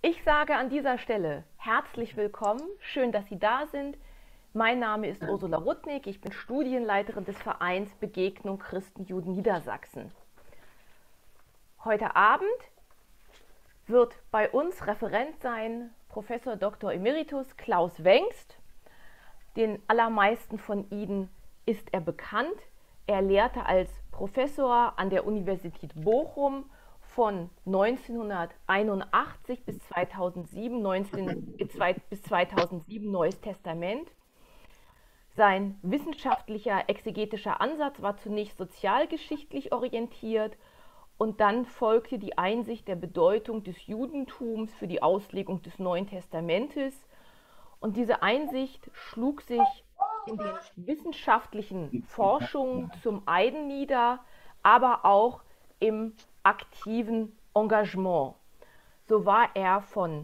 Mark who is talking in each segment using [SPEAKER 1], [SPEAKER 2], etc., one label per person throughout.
[SPEAKER 1] Ich sage an dieser Stelle herzlich willkommen, schön, dass Sie da sind. Mein Name ist Ursula Rudnick, ich bin Studienleiterin des Vereins Begegnung Christen-Juden Niedersachsen. Heute Abend wird bei uns Referent sein Professor Dr. Emeritus Klaus Wengst. Den allermeisten von Ihnen ist er bekannt. Er lehrte als Professor an der Universität Bochum von 1981 bis 2007, bis 2007 Neues Testament. Sein wissenschaftlicher exegetischer Ansatz war zunächst sozialgeschichtlich orientiert und dann folgte die Einsicht der Bedeutung des Judentums für die Auslegung des Neuen Testamentes. Und diese Einsicht schlug sich in den wissenschaftlichen Forschungen zum einen nieder, aber auch im aktiven Engagement. So war er von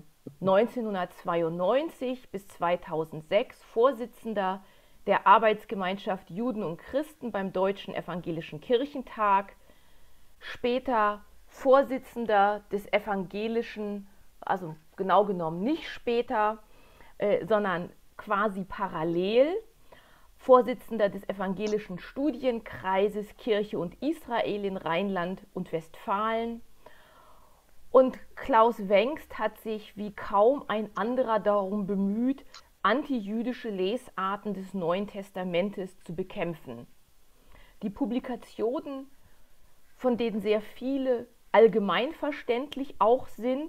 [SPEAKER 1] 1992 bis 2006 Vorsitzender der Arbeitsgemeinschaft Juden und Christen beim Deutschen Evangelischen Kirchentag, später Vorsitzender des evangelischen, also genau genommen nicht später, sondern quasi parallel, Vorsitzender des Evangelischen Studienkreises Kirche und Israel in Rheinland und Westfalen. Und Klaus Wengst hat sich wie kaum ein anderer darum bemüht, antijüdische Lesarten des Neuen Testamentes zu bekämpfen. Die Publikationen, von denen sehr viele allgemeinverständlich auch sind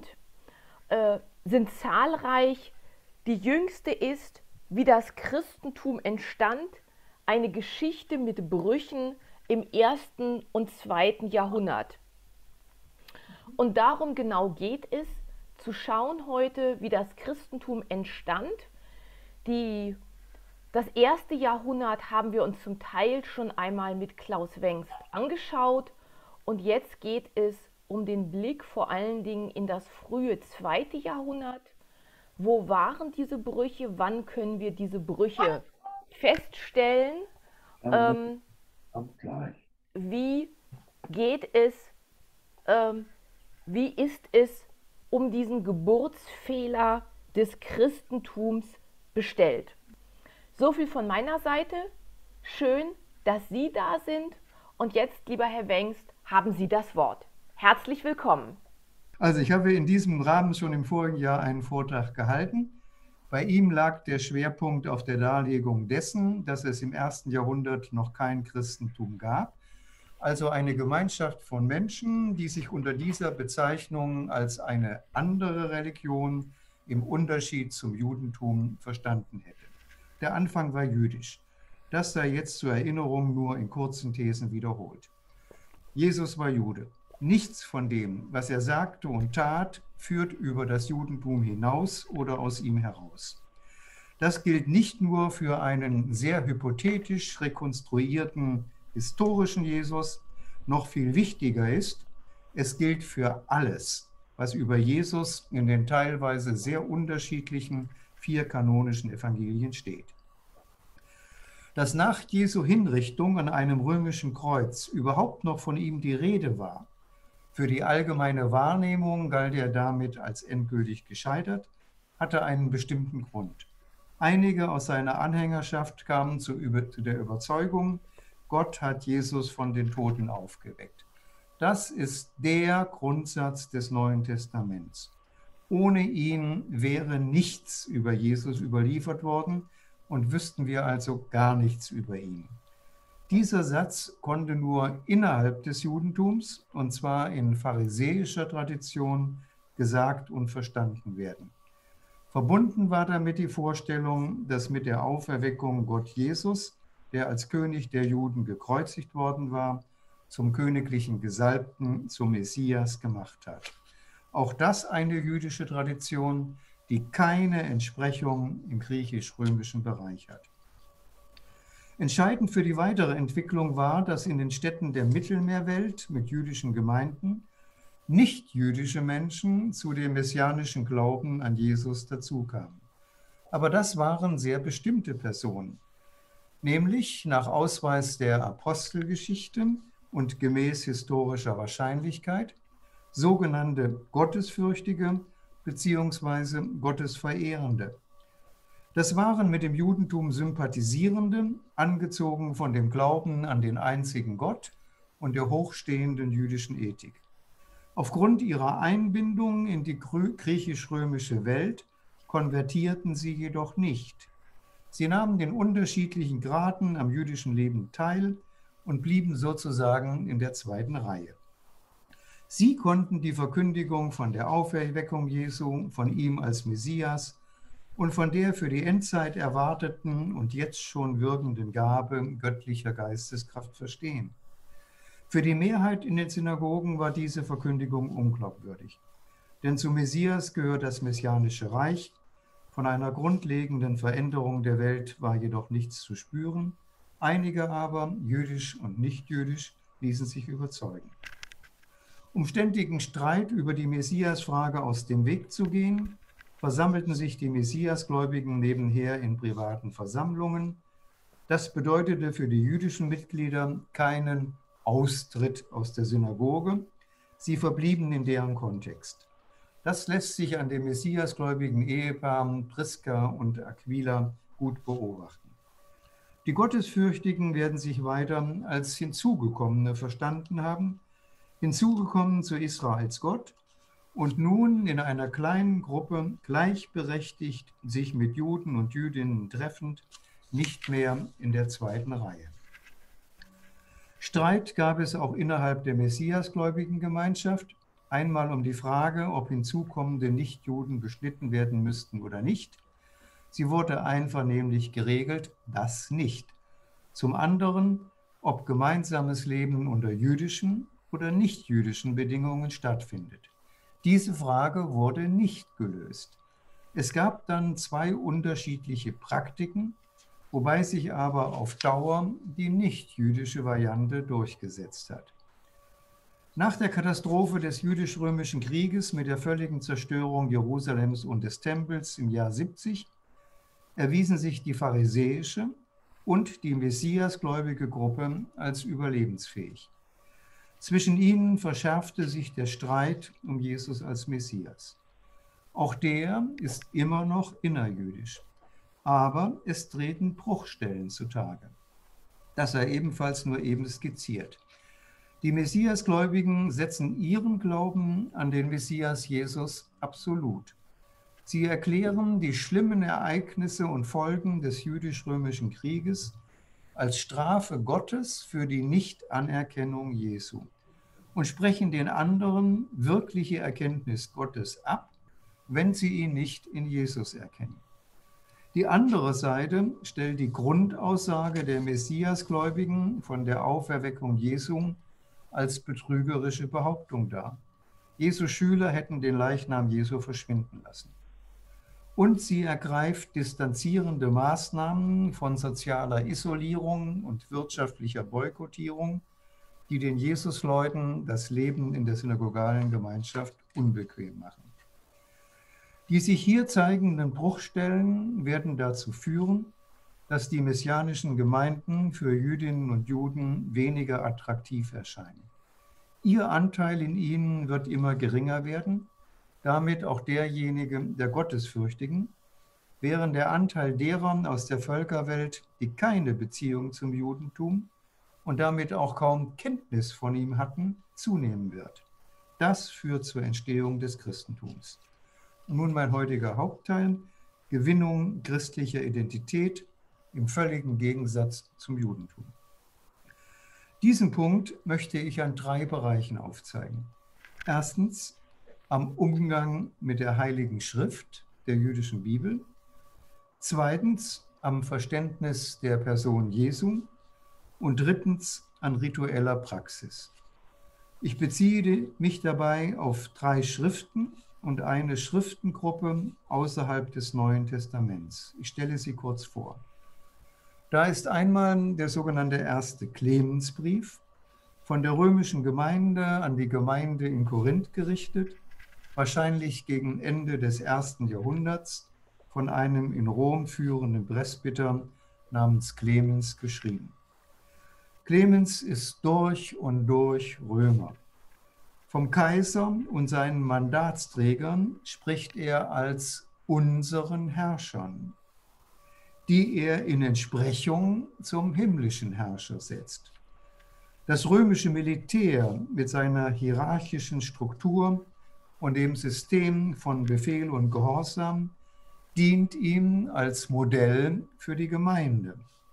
[SPEAKER 1] zahlreich. Die jüngste ist Wie das Christentum entstand, eine Geschichte mit Brüchen im 1. und 2. Jahrhundert. Und darum genau geht es, zu schauen heute, wie das Christentum entstand. Das 1. Jahrhundert haben wir uns zum Teil schon einmal mit Klaus Wengst angeschaut und jetzt geht es um den Blick vor allen Dingen in das frühe 2. Jahrhundert. Wo waren diese Brüche? Wann können wir diese Brüche feststellen? Wie geht es, wie ist es um diesen Geburtsfehler des Christentums bestellt? So viel von meiner Seite. Schön, dass Sie da sind. Und jetzt, lieber Herr Wengst, haben Sie das Wort. Herzlich willkommen.
[SPEAKER 2] Also ich habe in diesem Rahmen schon im vorigen Jahr einen Vortrag gehalten. Bei ihm lag der Schwerpunkt auf der Darlegung dessen, dass es im 1. Jahrhundert noch kein Christentum gab. Also eine Gemeinschaft von Menschen, die sich unter dieser Bezeichnung als eine andere Religion im Unterschied zum Judentum verstanden hätte. Der Anfang war jüdisch. Das sei jetzt zur Erinnerung nur in kurzen Thesen wiederholt. Jesus war Jude. Nichts von dem, was er sagte und tat, führt über das Judentum hinaus oder aus ihm heraus. Das gilt nicht nur für einen sehr hypothetisch rekonstruierten historischen Jesus, noch viel wichtiger ist, es gilt für alles, was über Jesus in den teilweise sehr unterschiedlichen 4 kanonischen Evangelien steht. Dass nach Jesu Hinrichtung an einem römischen Kreuz überhaupt noch von ihm die Rede war, für die allgemeine Wahrnehmung galt er damit als endgültig gescheitert, hatte einen bestimmten Grund. Einige aus seiner Anhängerschaft kamen zu der Überzeugung, Gott hat Jesus von den Toten aufgeweckt. Das ist der Grundsatz des Neuen Testaments. Ohne ihn wäre nichts über Jesus überliefert worden und wüssten wir also gar nichts über ihn. Dieser Satz konnte nur innerhalb des Judentums, und zwar in pharisäischer Tradition, gesagt und verstanden werden. Verbunden war damit die Vorstellung, dass mit der Auferweckung Gott Jesus, der als König der Juden gekreuzigt worden war, zum königlichen Gesalbten, zum Messias gemacht hat. Auch das eine jüdische Tradition, die keine Entsprechung im griechisch-römischen Bereich hat. Entscheidend für die weitere Entwicklung war, dass in den Städten der Mittelmeerwelt mit jüdischen Gemeinden nicht-jüdische Menschen zu dem messianischen Glauben an Jesus dazukamen. Aber das waren sehr bestimmte Personen, nämlich nach Ausweis der Apostelgeschichte und gemäß historischer Wahrscheinlichkeit sogenannte Gottesfürchtige bzw. Gottesverehrende. Das waren mit dem Judentum Sympathisierende, angezogen von dem Glauben an den einzigen Gott und der hochstehenden jüdischen Ethik. Aufgrund ihrer Einbindung in die griechisch-römische Welt konvertierten sie jedoch nicht. Sie nahmen den unterschiedlichen Graden am jüdischen Leben teil und blieben sozusagen in der zweiten Reihe. Sie konnten die Verkündigung von der Auferweckung Jesu, von ihm als Messias und von der für die Endzeit erwarteten und jetzt schon wirkenden Gabe göttlicher Geisteskraft verstehen. Für die Mehrheit in den Synagogen war diese Verkündigung unglaubwürdig. Denn zum Messias gehört das Messianische Reich. Von einer grundlegenden Veränderung der Welt war jedoch nichts zu spüren. Einige aber, jüdisch und nicht jüdisch, ließen sich überzeugen. Um ständigen Streit über die Messiasfrage aus dem Weg zu gehen, versammelten sich die Messiasgläubigen nebenher in privaten Versammlungen. Das bedeutete für die jüdischen Mitglieder keinen Austritt aus der Synagoge. Sie verblieben in deren Kontext. Das lässt sich an dem messiasgläubigen Ehepaar Priska und Aquila gut beobachten. Die Gottesfürchtigen werden sich weiter als Hinzugekommene verstanden haben, hinzugekommen zu Israels Gott und nun in einer kleinen Gruppe gleichberechtigt sich mit Juden und Jüdinnen treffend, nicht mehr in der zweiten Reihe. Streit gab es auch innerhalb der messiasgläubigen Gemeinschaft, einmal um die Frage, ob hinzukommende Nichtjuden beschnitten werden müssten oder nicht. Sie wurde einvernehmlich geregelt, das nicht. Zum anderen, ob gemeinsames Leben unter jüdischen oder nichtjüdischen Bedingungen stattfindet. Diese Frage wurde nicht gelöst. Es gab dann zwei unterschiedliche Praktiken, wobei sich aber auf Dauer die nichtjüdische Variante durchgesetzt hat. Nach der Katastrophe des jüdisch-römischen Krieges mit der völligen Zerstörung Jerusalems und des Tempels im Jahr 70 erwiesen sich die pharisäische und die messiasgläubige Gruppe als überlebensfähig. Zwischen ihnen verschärfte sich der Streit um Jesus als Messias. Auch der ist immer noch innerjüdisch, aber es treten Bruchstellen zutage. Das sei ebenfalls nur eben skizziert. Die Messiasgläubigen setzen ihren Glauben an den Messias Jesus absolut. Sie erklären die schlimmen Ereignisse und Folgen des jüdisch-römischen Krieges als Strafe Gottes für die Nichtanerkennung Jesu und sprechen den anderen wirkliche Erkenntnis Gottes ab, wenn sie ihn nicht in Jesus erkennen. Die andere Seite stellt die Grundaussage der Messiasgläubigen von der Auferweckung Jesu als betrügerische Behauptung dar. Jesu Schüler hätten den Leichnam Jesu verschwinden lassen. Und sie ergreift distanzierende Maßnahmen von sozialer Isolierung und wirtschaftlicher Boykottierung, die den Jesusleuten das Leben in der synagogalen Gemeinschaft unbequem machen. Die sich hier zeigenden Bruchstellen werden dazu führen, dass die messianischen Gemeinden für Jüdinnen und Juden weniger attraktiv erscheinen. Ihr Anteil in ihnen wird immer geringer werden, damit auch derjenige der Gottesfürchtigen, während der Anteil derer aus der Völkerwelt, die keine Beziehung zum Judentum und damit auch kaum Kenntnis von ihm hatten, zunehmen wird. Das führt zur Entstehung des Christentums. Und nun mein heutiger Hauptteil, Gewinnung christlicher Identität im völligen Gegensatz zum Judentum. Diesen Punkt möchte ich an 3 Bereichen aufzeigen. Erstens am Umgang mit der Heiligen Schrift der jüdischen Bibel. Zweitens am Verständnis der Person Jesu. Und drittens an ritueller Praxis. Ich beziehe mich dabei auf 3 Schriften und eine Schriftengruppe außerhalb des Neuen Testaments. Ich stelle sie kurz vor. Da ist einmal der sogenannte erste Clemensbrief, von der römischen Gemeinde an die Gemeinde in Korinth gerichtet, wahrscheinlich gegen Ende des 1. Jahrhunderts von einem in Rom führenden Presbyter namens Clemens geschrieben. Clemens ist durch und durch Römer. Vom Kaiser und seinen Mandatsträgern spricht er als unseren Herrschern, die er in Entsprechung zum himmlischen Herrscher setzt. Das römische Militär mit seiner hierarchischen Struktur und dem System von Befehl und Gehorsam dient ihm als Modell für die Gemeinde.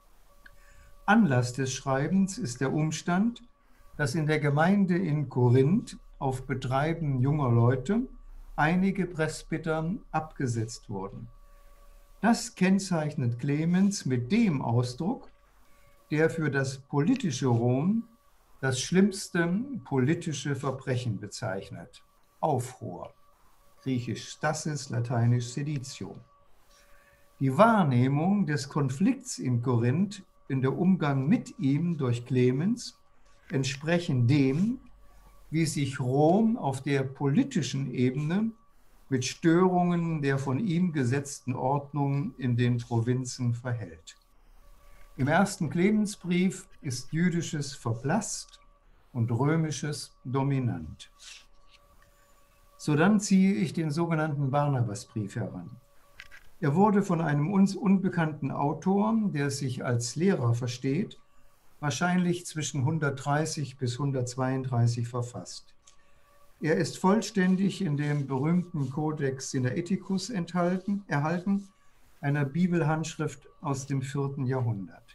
[SPEAKER 2] Anlass des Schreibens ist der Umstand, dass in der Gemeinde in Korinth auf Betreiben junger Leute einige Presbyter abgesetzt wurden. Das kennzeichnet Clemens mit dem Ausdruck, der für das politische Rom das schlimmste politische Verbrechen bezeichnet: Aufruhr, griechisch Stasis, lateinisch Seditio. Die Wahrnehmung des Konflikts in Korinth in der Umgang mit ihm durch Clemens entsprechen dem, wie sich Rom auf der politischen Ebene mit Störungen der von ihm gesetzten Ordnung in den Provinzen verhält. Im ersten Clemensbrief ist Jüdisches verblasst und Römisches dominant. Sodann ziehe ich den sogenannten Barnabasbrief heran. Er wurde von einem uns unbekannten Autor, der sich als Lehrer versteht, wahrscheinlich zwischen 130 bis 132 verfasst. Er ist vollständig in dem berühmten Codex Sinaiticus erhalten, einer Bibelhandschrift aus dem 4. Jahrhundert.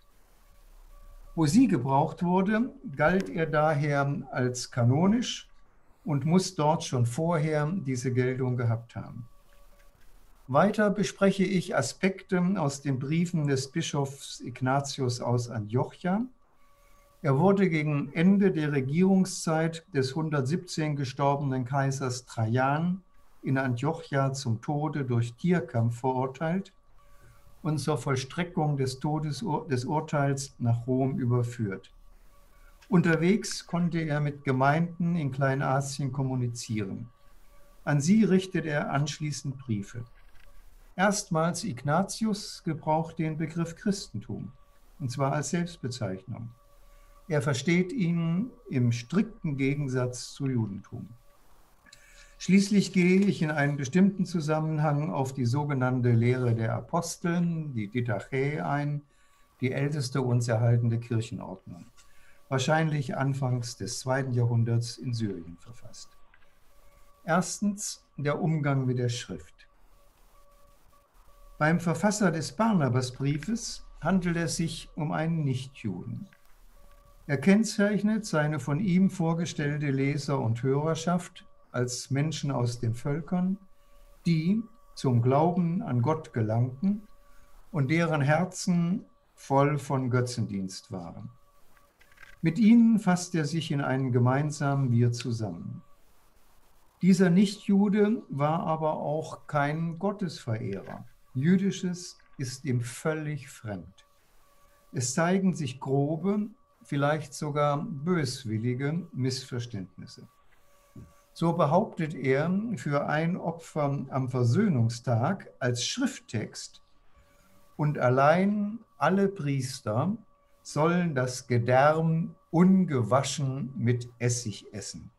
[SPEAKER 2] Wo sie gebraucht wurde, galt er daher als kanonisch und muss dort schon vorher diese Geltung gehabt haben. Weiter bespreche ich Aspekte aus den Briefen des Bischofs Ignatius aus Antiochia. Er wurde gegen Ende der Regierungszeit des 117 gestorbenen Kaisers Trajan in Antiochia zum Tode durch Tierkampf verurteilt und zur Vollstreckung des Urteils nach Rom überführt. Unterwegs konnte er mit Gemeinden in Kleinasien kommunizieren. An sie richtet er anschließend Briefe. Erstmals Ignatius gebraucht den Begriff Christentum, und zwar als Selbstbezeichnung. Er versteht ihn im strikten Gegensatz zu Judentum. Schließlich gehe ich in einem bestimmten Zusammenhang auf die sogenannte Lehre der Aposteln, die Didache, ein, die älteste uns erhaltene Kirchenordnung, wahrscheinlich anfangs des 2. Jahrhunderts in Syrien verfasst. Erstens der Umgang mit der Schrift. Beim Verfasser des Barnabasbriefes handelt es sich um einen Nichtjuden. Er kennzeichnet seine von ihm vorgestellte Leser- und Hörerschaft als Menschen aus den Völkern, die zum Glauben an Gott gelangten und deren Herzen voll von Götzendienst waren. Mit ihnen fasst er sich in einen gemeinsamen Wir zusammen. Dieser Nichtjude war aber auch kein Gottesverehrer. Jüdisches ist ihm völlig fremd. Es zeigen sich grobe, vielleicht sogar böswillige Missverständnisse. So behauptet er für ein Opfer am Versöhnungstag als Schrifttext: Und allein alle Priester sollen das Gedärm ungewaschen mit Essig essen.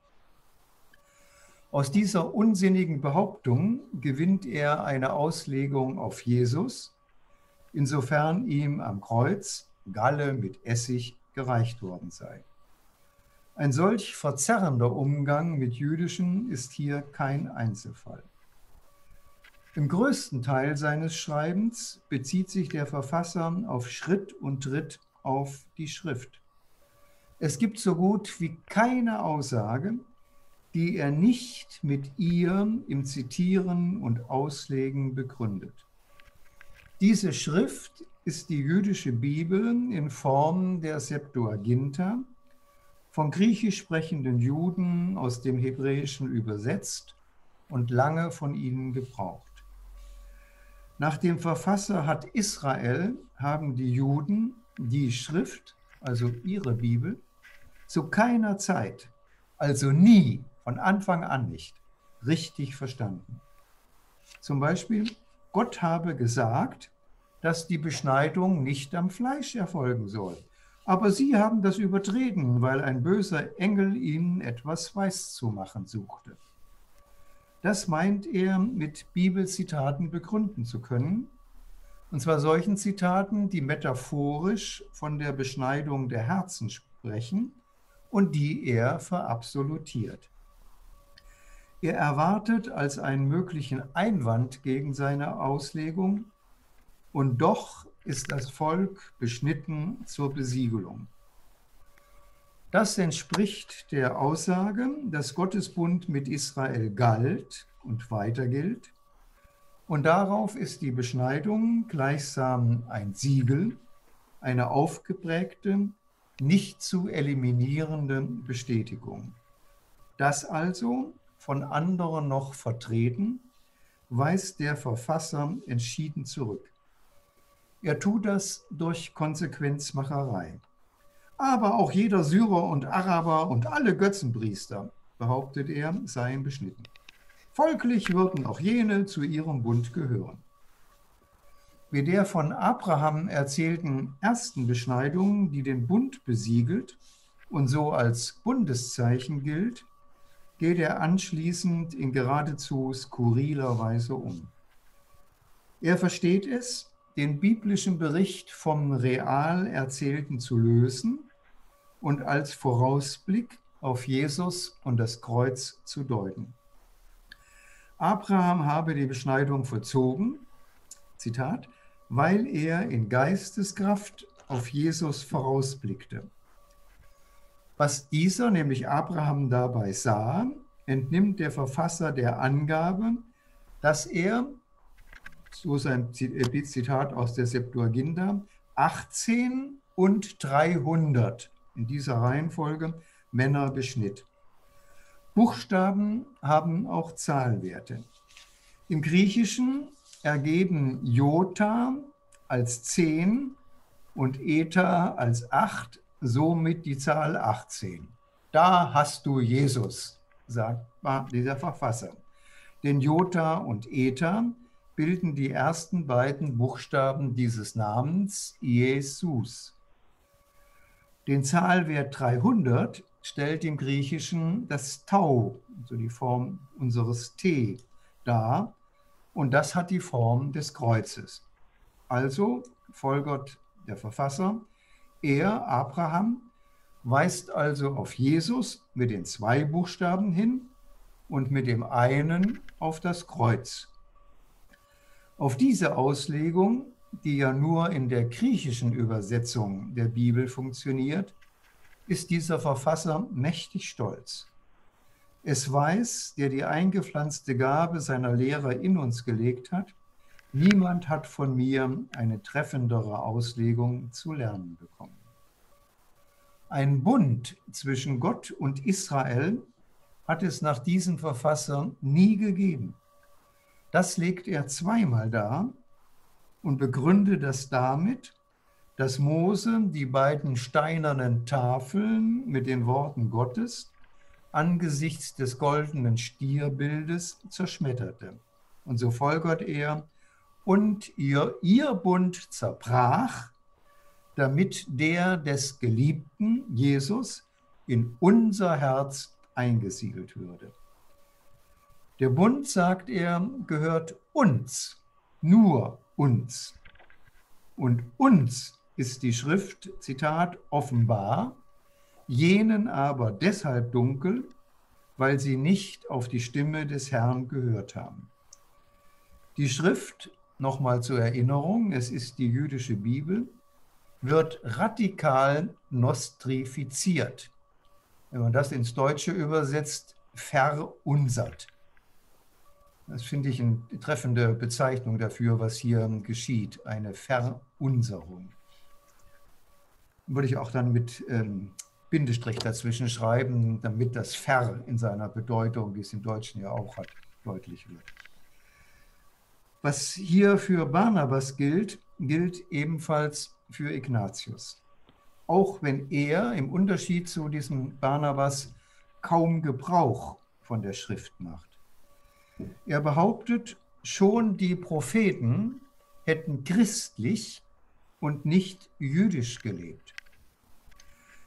[SPEAKER 2] Aus dieser unsinnigen Behauptung gewinnt er eine Auslegung auf Jesus, insofern ihm am Kreuz Galle mit Essig gereicht worden sei. Ein solch verzerrender Umgang mit Jüdischen ist hier kein Einzelfall. Im größten Teil seines Schreibens bezieht sich der Verfasser auf Schritt und Tritt auf die Schrift. Es gibt so gut wie keine Aussage, die er nicht mit ihr im Zitieren und Auslegen begründet. Diese Schrift ist die jüdische Bibel in Form der Septuaginta, von griechisch sprechenden Juden aus dem Hebräischen übersetzt und lange von ihnen gebraucht. Nach dem Verfasser hat Israel haben die Juden die Schrift, also ihre Bibel, zu keiner Zeit, also nie, von Anfang an nicht, richtig verstanden. Zum Beispiel, Gott habe gesagt, dass die Beschneidung nicht am Fleisch erfolgen soll. Aber sie haben das übertreten, weil ein böser Engel ihnen etwas weiszumachen suchte. Das meint er, mit Bibelzitaten begründen zu können, und zwar solchen Zitaten, die metaphorisch von der Beschneidung der Herzen sprechen und die er verabsolutiert. Er erwartet als einen möglichen Einwand gegen seine Auslegung: Und doch ist das Volk beschnitten zur Besiegelung. Das entspricht der Aussage, dass Gottes Bund mit Israel galt und weiter gilt. Und darauf ist die Beschneidung gleichsam ein Siegel, eine aufgeprägte, nicht zu eliminierende Bestätigung. Das also, von anderen noch vertreten, weist der Verfasser entschieden zurück. Er tut das durch Konsequenzmacherei. Aber auch jeder Syrer und Araber und alle Götzenpriester, behauptet er, seien beschnitten. Folglich würden auch jene zu ihrem Bund gehören. Wie der von Abraham erzählten ersten Beschneidung, die den Bund besiegelt und so als Bundeszeichen gilt, geht er anschließend in geradezu skurriler Weise um. Er versteht es, den biblischen Bericht vom real Erzählten zu lösen und als Vorausblick auf Jesus und das Kreuz zu deuten. Abraham habe die Beschneidung vollzogen, Zitat, weil er in Geisteskraft auf Jesus vorausblickte. Was dieser, nämlich Abraham, dabei sah, entnimmt der Verfasser der Angabe, dass er, so sein Zitat aus der Septuaginta, 18 und 300 in dieser Reihenfolge Männer beschnitt. Buchstaben haben auch Zahlwerte. Im Griechischen ergeben Jota als 10 und Eta als 8 somit die Zahl 18. Da hast du Jesus, sagt dieser Verfasser. Denn Jota und Eta bilden die ersten beiden Buchstaben dieses Namens, Jesus. Den Zahlwert 300 stellt im Griechischen das Tau, also die Form unseres T, dar, und das hat die Form des Kreuzes. Also folgert der Verfasser, er, Abraham, weist also auf Jesus mit den 2 Buchstaben hin und mit dem einen auf das Kreuz. Auf diese Auslegung, die ja nur in der griechischen Übersetzung der Bibel funktioniert, ist dieser Verfasser mächtig stolz. Es weiß, der die eingepflanzte Gabe seiner Lehre in uns gelegt hat, niemand hat von mir eine treffendere Auslegung zu lernen bekommen. Ein Bund zwischen Gott und Israel hat es nach diesem Verfasser nie gegeben. Das legt er zweimal dar und begründet das damit, dass Mose die beiden steinernen Tafeln mit den Worten Gottes angesichts des goldenen Stierbildes zerschmetterte. Und so folgert er, und ihr Bund zerbrach, damit der des Geliebten, Jesus, in unser Herz eingesiegelt würde. Der Bund, sagt er, gehört uns, nur uns. Und uns ist die Schrift, Zitat, offenbar, jenen aber deshalb dunkel, weil sie nicht auf die Stimme des Herrn gehört haben. Die Schrift, nochmal zur Erinnerung, es ist die jüdische Bibel, wird radikal nostrifiziert. Wenn man das ins Deutsche übersetzt, verunsert. Das finde ich eine treffende Bezeichnung dafür, was hier geschieht, eine Verunserung. Würde ich auch dann mit Bindestrich dazwischen schreiben, damit das Ver in seiner Bedeutung, wie es im Deutschen ja auch hat, deutlich wird. Was hier für Barnabas gilt, gilt ebenfalls für Ignatius. Auch wenn er im Unterschied zu diesem Barnabas kaum Gebrauch von der Schrift macht. Er behauptet, schon die Propheten hätten christlich und nicht jüdisch gelebt.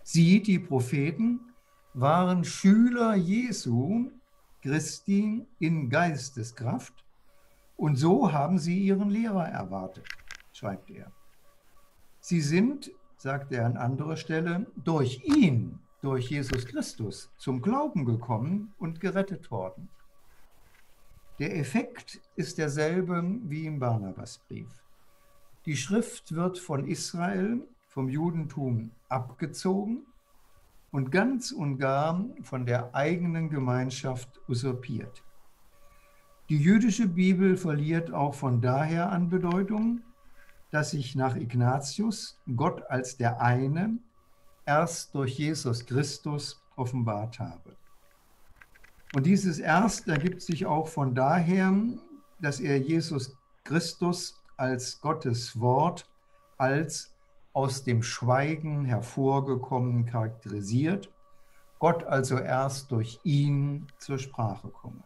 [SPEAKER 2] Sie, die Propheten, waren Schüler Jesu Christi in Geisteskraft und so haben sie ihren Lehrer erwartet, schreibt er. Sie sind, sagt er an anderer Stelle, durch ihn, durch Jesus Christus, zum Glauben gekommen und gerettet worden. Der Effekt ist derselbe wie im Barnabasbrief. Die Schrift wird von Israel, vom Judentum abgezogen und ganz und gar von der eigenen Gemeinschaft usurpiert. Die jüdische Bibel verliert auch von daher an Bedeutung, dass sich nach Ignatius Gott als der eine erst durch Jesus Christus offenbart habe. Und dieses Erst ergibt sich auch von daher, dass er Jesus Christus als Gottes Wort, als aus dem Schweigen hervorgekommen charakterisiert, Gott also erst durch ihn zur Sprache komme.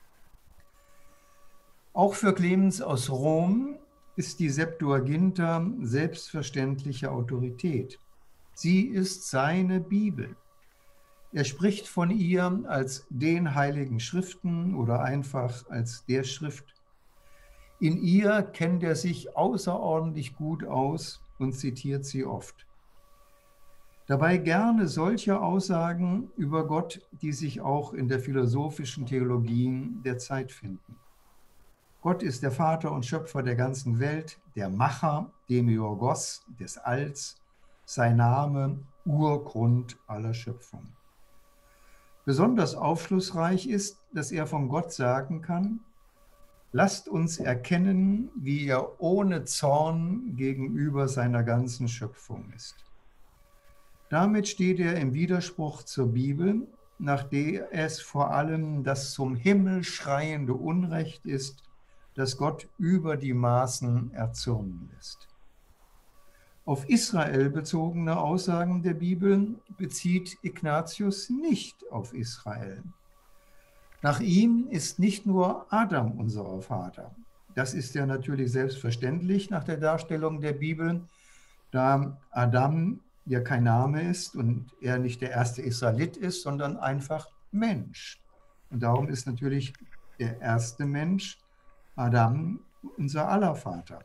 [SPEAKER 2] Auch für Clemens aus Rom ist die Septuaginta selbstverständliche Autorität. Sie ist seine Bibel. Er spricht von ihr als den heiligen Schriften oder einfach als der Schrift. In ihr kennt er sich außerordentlich gut aus und zitiert sie oft. Dabei gerne solche Aussagen über Gott, die sich auch in der philosophischen Theologie der Zeit finden. Gott ist der Vater und Schöpfer der ganzen Welt, der Macher, Demiurgos des Alls, sein Name Urgrund aller Schöpfung. Besonders aufschlussreich ist, dass er von Gott sagen kann: Lasst uns erkennen, wie er ohne Zorn gegenüber seiner ganzen Schöpfung ist. Damit steht er im Widerspruch zur Bibel, nach der es vor allem das zum Himmel schreiende Unrecht ist, das Gott über die Maßen erzürnen lässt. Auf Israel bezogene Aussagen der Bibel bezieht Ignatius nicht auf Israel. Nach ihm ist nicht nur Adam unser Vater. Das ist ja natürlich selbstverständlich nach der Darstellung der Bibel, da Adam ja kein Name ist und er nicht der erste Israelit ist, sondern einfach Mensch. Und darum ist natürlich der erste Mensch Adam unser aller Vater.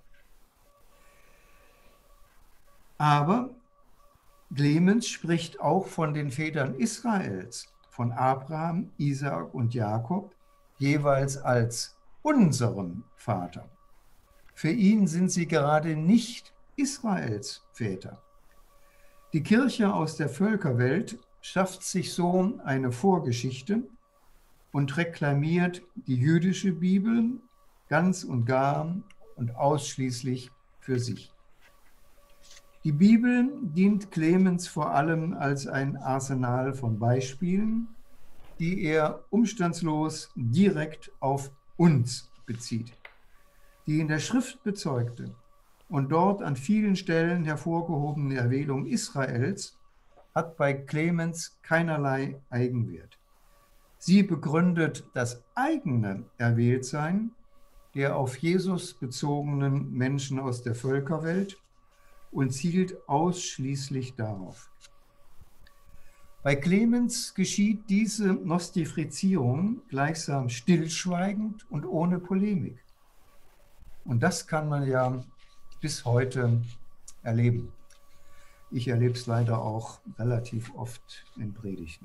[SPEAKER 2] Aber Clemens spricht auch von den Vätern Israels, von Abraham, Isaak und Jakob, jeweils als unserem Vater. Für ihn sind sie gerade nicht Israels Väter. Die Kirche aus der Völkerwelt schafft sich so eine Vorgeschichte und reklamiert die jüdische Bibel ganz und gar und ausschließlich für sich. Die Bibel dient Clemens vor allem als ein Arsenal von Beispielen, die er umstandslos direkt auf uns bezieht. Die in der Schrift bezeugte und dort an vielen Stellen hervorgehobene Erwählung Israels hat bei Clemens keinerlei Eigenwert. Sie begründet das eigene Erwähltsein der auf Jesus bezogenen Menschen aus der Völkerwelt und zielt ausschließlich darauf. Bei Clemens geschieht diese Nostifizierung gleichsam stillschweigend und ohne Polemik. Und das kann man ja bis heute erleben. Ich erlebe es leider auch relativ oft in Predigten.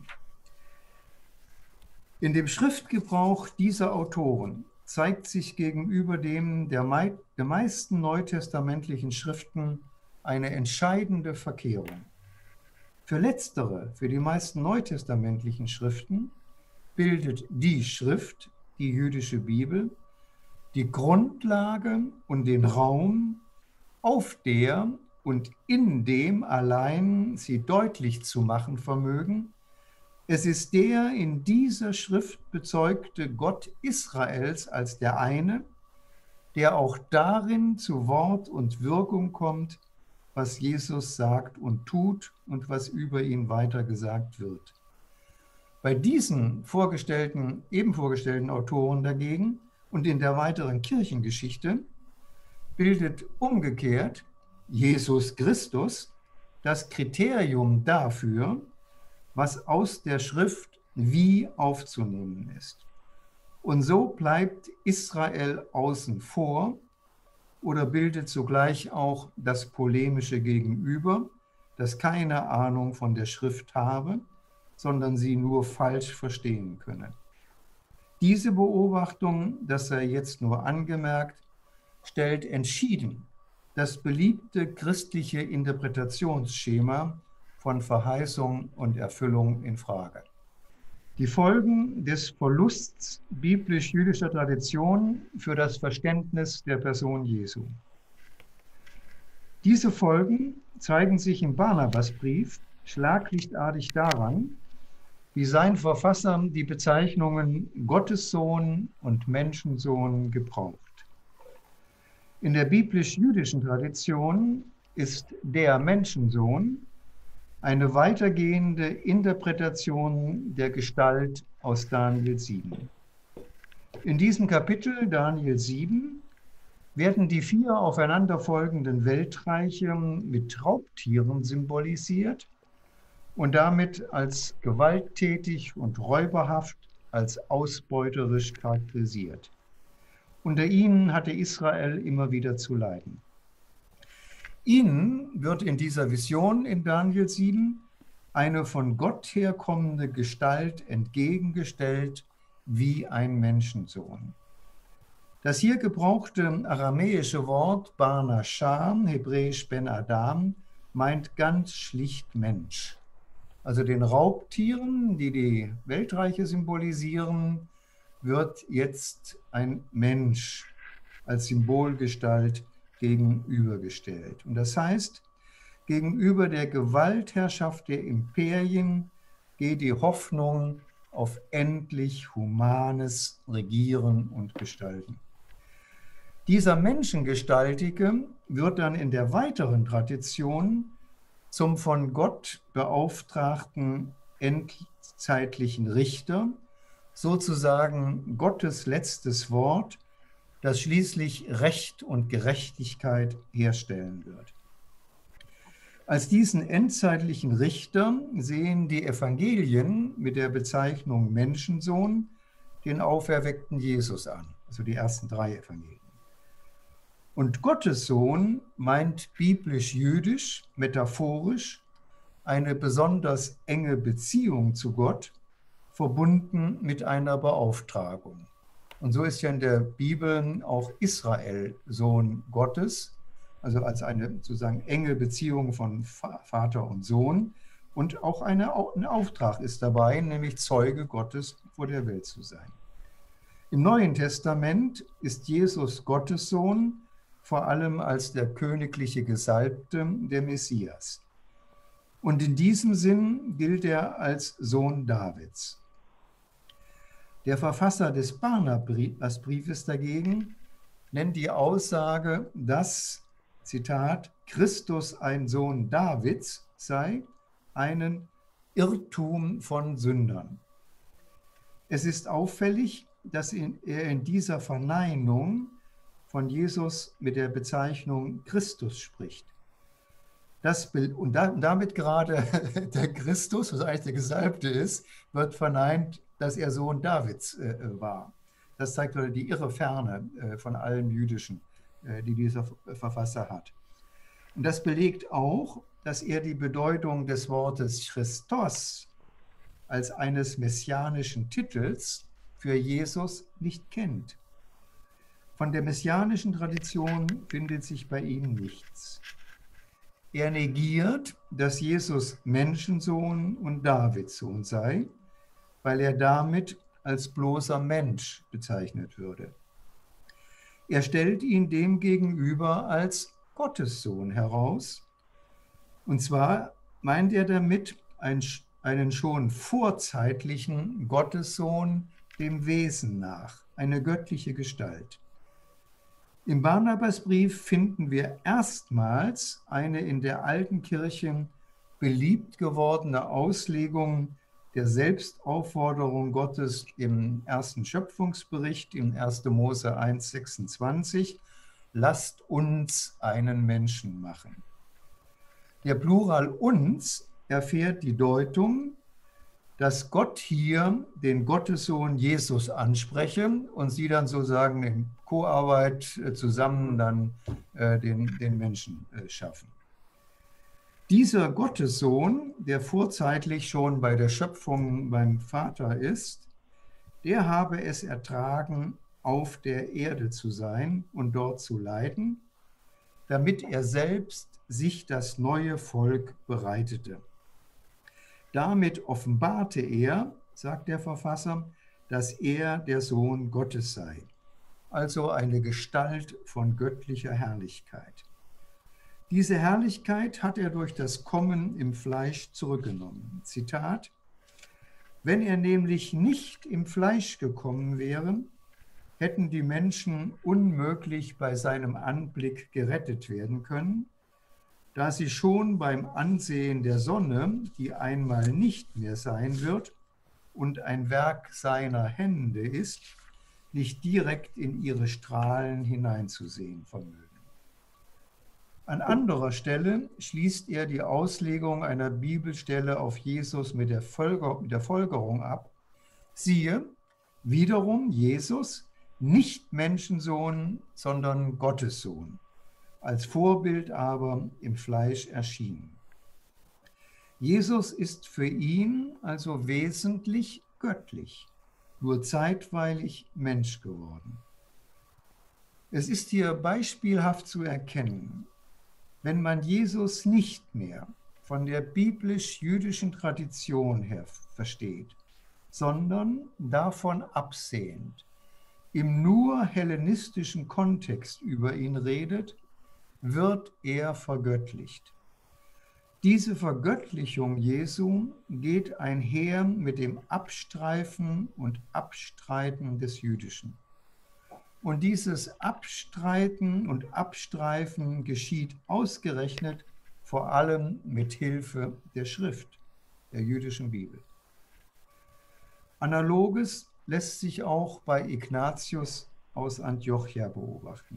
[SPEAKER 2] In dem Schriftgebrauch dieser Autoren zeigt sich gegenüber dem der meisten neutestamentlichen Schriften eine entscheidende Verkehrung. Für letztere, für die meisten neutestamentlichen Schriften, bildet die Schrift, die jüdische Bibel, die Grundlage und den Raum, auf der und in dem allein sie deutlich zu machen vermögen: Es ist der in dieser Schrift bezeugte Gott Israels als der eine, der auch darin zu Wort und Wirkung kommt, was Jesus sagt und tut und was über ihn weiter gesagt wird. Bei diesen eben vorgestellten Autoren dagegen und in der weiteren Kirchengeschichte bildet umgekehrt Jesus Christus das Kriterium dafür, was aus der Schrift wie aufzunehmen ist. Und so bleibt Israel außen vor oder bildet zugleich auch das polemische Gegenüber, das keine Ahnung von der Schrift habe, sondern sie nur falsch verstehen könne. Diese Beobachtung, das sei jetzt nur angemerkt, stellt entschieden das beliebte christliche Interpretationsschema von Verheißung und Erfüllung in Frage. Die Folgen des Verlusts biblisch-jüdischer Tradition für das Verständnis der Person Jesu. Diese Folgen zeigen sich im Barnabasbrief schlaglichtartig daran, wie sein Verfasser die Bezeichnungen Gottessohn und Menschensohn gebraucht. In der biblisch-jüdischen Tradition ist der Menschensohn eine weitergehende Interpretation der Gestalt aus Daniel 7. In diesem Kapitel, Daniel 7, werden die 4 aufeinanderfolgenden Weltreiche mit Raubtieren symbolisiert und damit als gewalttätig und räuberhaft, als ausbeuterisch charakterisiert. Unter ihnen hatte Israel immer wieder zu leiden. Ihnen wird in dieser Vision in Daniel 7 eine von Gott herkommende Gestalt entgegengestellt wie ein Menschensohn. Das hier gebrauchte aramäische Wort Bar-Nashar, hebräisch Ben-Adam, meint ganz schlicht Mensch. Also den Raubtieren, die die Weltreiche symbolisieren, wird jetzt ein Mensch als Symbolgestalt gegenübergestellt. Und das heißt, gegenüber der Gewaltherrschaft der Imperien geht die Hoffnung auf endlich humanes Regieren und Gestalten. Dieser Menschengestaltige wird dann in der weiteren Tradition zum von Gott beauftragten endzeitlichen Richter, sozusagen Gottes letztes Wort, das schließlich Recht und Gerechtigkeit herstellen wird. Als diesen endzeitlichen Richter sehen die Evangelien mit der Bezeichnung Menschensohn den auferweckten Jesus an, also die ersten 3 Evangelien. Und Gottes Sohn meint biblisch-jüdisch, metaphorisch, eine besonders enge Beziehung zu Gott, verbunden mit einer Beauftragung. Und so ist ja in der Bibel auch Israel Sohn Gottes, also als eine sozusagen enge Beziehung von Vater und Sohn. Und auch ein Auftrag ist dabei, nämlich Zeuge Gottes vor der Welt zu sein. Im Neuen Testament ist Jesus Gottes Sohn, vor allem als der königliche Gesalbte, der Messias. Und in diesem Sinn gilt er als Sohn Davids. Der Verfasser des Barnabasbriefes dagegen nennt die Aussage, dass, Zitat, Christus ein Sohn Davids sei, einen Irrtum von Sündern. Es ist auffällig, dass er in dieser Verneinung von Jesus mit der Bezeichnung Christus spricht. Und damit gerade der Christus, was eigentlich der Gesalbte ist, wird verneint, dass er Sohn Davids war. Das zeigt die irre Ferne von allem Jüdischen, die dieser Verfasser hat. Und das belegt auch, dass er die Bedeutung des Wortes Christos als eines messianischen Titels für Jesus nicht kennt. Von der messianischen Tradition findet sich bei ihm nichts. Er negiert, dass Jesus Menschensohn und Davidssohn sei, weil er damit als bloßer Mensch bezeichnet würde. Er stellt ihn demgegenüber als Gottessohn heraus. Und zwar meint er damit einen schon vorzeitlichen Gottessohn dem Wesen nach, eine göttliche Gestalt. Im Barnabasbrief finden wir erstmals eine in der alten Kirche beliebt gewordene Auslegung der Selbstaufforderung Gottes im ersten Schöpfungsbericht, in 1. Mose 1,26, lasst uns einen Menschen machen. Der Plural uns erfährt die Deutung, dass Gott hier den Gottessohn Jesus anspreche und sie dann sozusagen in Koarbeit zusammen dann den Menschen schaffen. Dieser Gottessohn, der vorzeitlich schon bei der Schöpfung beim Vater ist, der habe es ertragen, auf der Erde zu sein und dort zu leiden, damit er selbst sich das neue Volk bereitete. Damit offenbarte er, sagt der Verfasser, dass er der Sohn Gottes sei, also eine Gestalt von göttlicher Herrlichkeit. Diese Herrlichkeit hat er durch das Kommen im Fleisch zurückgenommen. Zitat: Wenn er nämlich nicht im Fleisch gekommen wäre, hätten die Menschen unmöglich bei seinem Anblick gerettet werden können, da sie schon beim Ansehen der Sonne, die einmal nicht mehr sein wird und ein Werk seiner Hände ist, nicht direkt in ihre Strahlen hineinzusehen vermögen. An anderer Stelle schließt er die Auslegung einer Bibelstelle auf Jesus mit der Folgerung ab. Siehe, wiederum Jesus, nicht Menschensohn, sondern Gottessohn, als Vorbild aber im Fleisch erschienen. Jesus ist für ihn also wesentlich göttlich, nur zeitweilig Mensch geworden. Es ist hier beispielhaft zu erkennen, wenn man Jesus nicht mehr von der biblisch-jüdischen Tradition her versteht, sondern davon absehend im nur hellenistischen Kontext über ihn redet, wird er vergöttlicht. Diese Vergöttlichung Jesu geht einher mit dem Abstreifen und Abstreiten des Jüdischen. Und dieses Abstreiten und Abstreifen geschieht ausgerechnet vor allem mit Hilfe der Schrift, der jüdischen Bibel. Analoges lässt sich auch bei Ignatius aus Antiochia beobachten.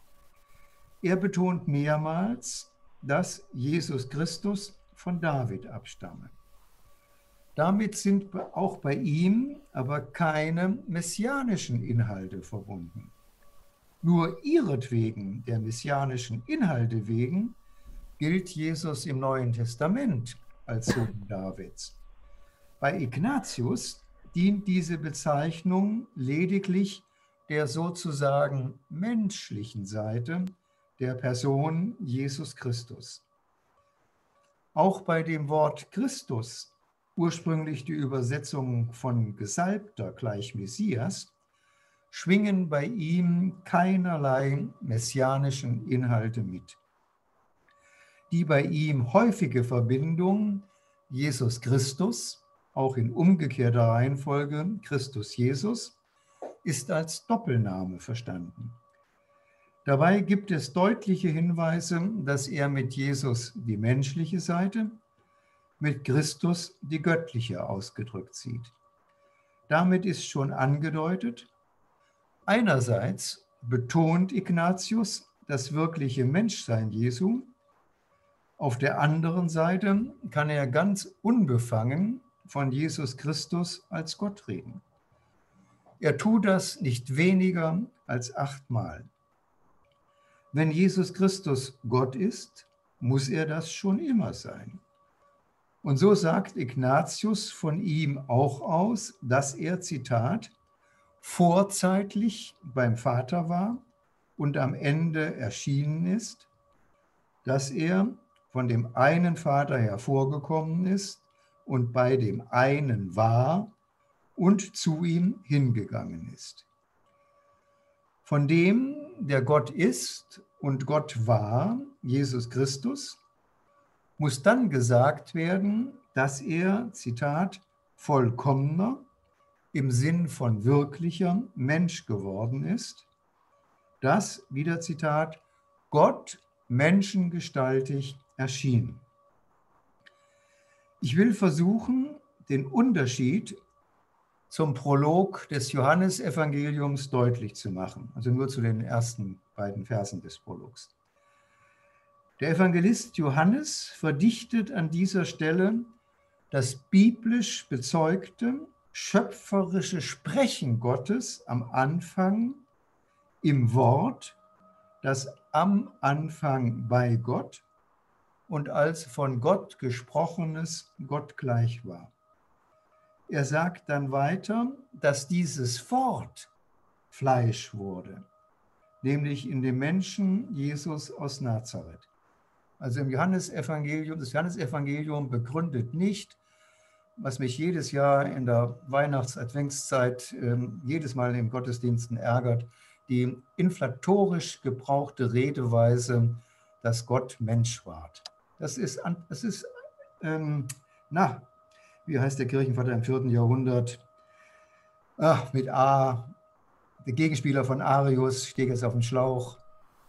[SPEAKER 2] Er betont mehrmals, dass Jesus Christus von David abstamme. Damit sind auch bei ihm aber keine messianischen Inhalte verbunden. Nur ihretwegen, der messianischen Inhalte wegen, gilt Jesus im Neuen Testament als Sohn Davids. Bei Ignatius dient diese Bezeichnung lediglich der sozusagen menschlichen Seite der Person Jesus Christus. Auch bei dem Wort Christus, ursprünglich die Übersetzung von Gesalbter gleich Messias, schwingen bei ihm keinerlei messianischen Inhalte mit. Die bei ihm häufige Verbindung Jesus Christus, auch in umgekehrter Reihenfolge Christus Jesus, ist als Doppelname verstanden. Dabei gibt es deutliche Hinweise, dass er mit Jesus die menschliche Seite, mit Christus die göttliche ausgedrückt sieht. Damit ist schon angedeutet, einerseits betont Ignatius das wirkliche Menschsein Jesu, auf der anderen Seite kann er ganz unbefangen von Jesus Christus als Gott reden. Er tut das nicht weniger als 8-mal. Wenn Jesus Christus Gott ist, muss er das schon immer sein. Und so sagt Ignatius von ihm auch aus, dass er, Zitat, vorzeitlich beim Vater war und am Ende erschienen ist, dass er von dem einen Vater hervorgekommen ist und bei dem einen war und zu ihm hingegangen ist. Von dem, der Gott ist und Gott war, Jesus Christus, muss dann gesagt werden, dass er, Zitat, vollkommener, im Sinn von wirklicher Mensch geworden ist, dass, wieder Zitat, Gott menschengestaltig erschien. Ich will versuchen, den Unterschied zum Prolog des Johannesevangeliums deutlich zu machen, also nur zu den ersten beiden Versen des Prologs. Der Evangelist Johannes verdichtet an dieser Stelle das biblisch bezeugte, schöpferische Sprechen Gottes am Anfang im Wort, das am Anfang bei Gott und als von Gott gesprochenes Gott gleich war. Er sagt dann weiter, dass dieses Wort Fleisch wurde, nämlich in dem Menschen Jesus aus Nazareth. Also im Johannesevangelium, das Johannesevangelium begründet nicht, was mich jedes Jahr in der Weihnachts-Adventszeit jedes Mal in den Gottesdiensten ärgert, die inflatorisch gebrauchte Redeweise, dass Gott Mensch ward. Das ist wie heißt der Kirchenvater im 4. Jahrhundert? Mit A, der Gegenspieler von Arius, steht jetzt auf dem Schlauch.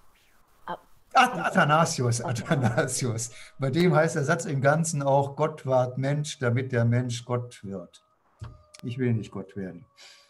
[SPEAKER 2] Athanasius. Bei dem heißt der Satz im Ganzen auch, Gott ward Mensch, damit der Mensch Gott wird. Ich will nicht Gott werden.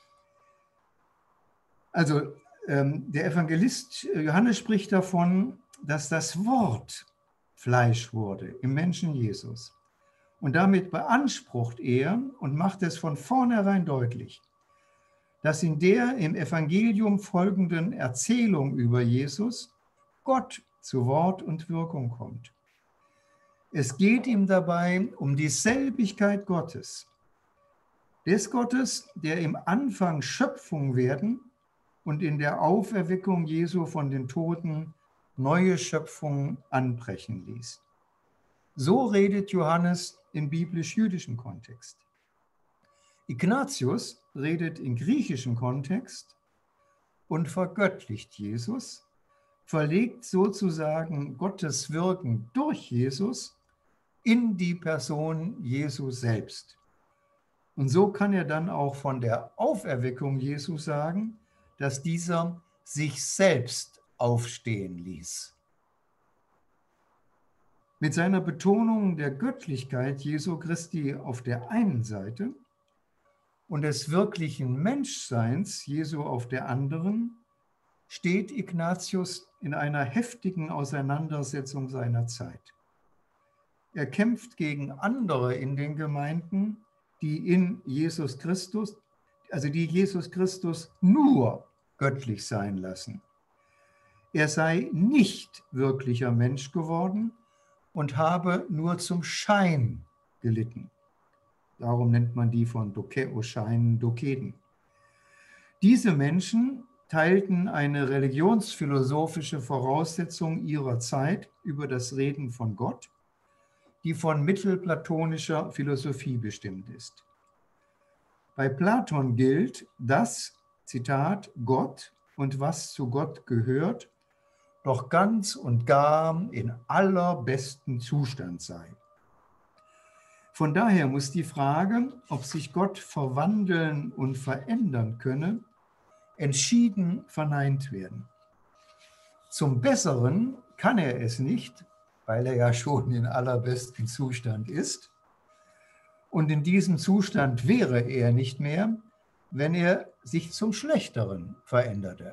[SPEAKER 2] Also der Evangelist Johannes spricht davon, dass das Wort Fleisch wurde im Menschen Jesus. Und damit beansprucht er und macht es von vornherein deutlich, dass in der im Evangelium folgenden Erzählung über Jesus Gott zu Wort und Wirkung kommt. Es geht ihm dabei um die Selbigkeit Gottes, des Gottes, der im Anfang Schöpfung werden und in der Auferweckung Jesu von den Toten neue Schöpfung anbrechen ließ. So redet Johannes im biblisch-jüdischen Kontext. Ignatius redet im griechischen Kontext und vergöttlicht Jesus, verlegt sozusagen Gottes Wirken durch Jesus in die Person Jesu selbst. Und so kann er dann auch von der Auferweckung Jesu sagen, dass dieser sich selbst aufstehen ließ. Mit seiner Betonung der Göttlichkeit Jesu Christi auf der einen Seite und des wirklichen Menschseins Jesu auf der anderen steht Ignatius in einer heftigen Auseinandersetzung seiner Zeit. Er kämpft gegen andere in den Gemeinden, die Jesus Christus nur göttlich sein lassen. Er sei nicht wirklicher Mensch geworden und habe nur zum Schein gelitten. Darum nennt man die von Dokeo-Scheinen Dokeden. Diese Menschen teilten eine religionsphilosophische Voraussetzung ihrer Zeit über das Reden von Gott, die von mittelplatonischer Philosophie bestimmt ist. Bei Platon gilt, dass, Zitat, Gott und was zu Gott gehört, doch ganz und gar in allerbesten Zustand sei. Von daher muss die Frage, ob sich Gott verwandeln und verändern könne, entschieden verneint werden. Zum Besseren kann er es nicht, weil er ja schon in allerbesten Zustand ist. Und in diesem Zustand wäre er nicht mehr, wenn er sich zum Schlechteren veränderte.